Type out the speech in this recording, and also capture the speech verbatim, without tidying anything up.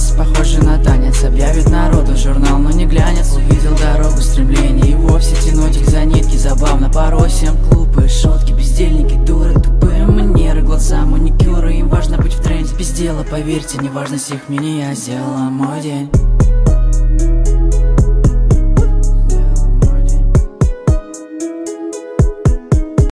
танцы, похожий на танец. Объявит народу журнал, но не глянец. Увидел дорогу стремлений и вовсе тянуть их за нитки. Забавно, порой всем глупые шутки, бездельники, дуры, тупые манеры, глаза, маникюры. Им важно быть в тренде, без дела, поверьте, неважность их мнения сделала мой день.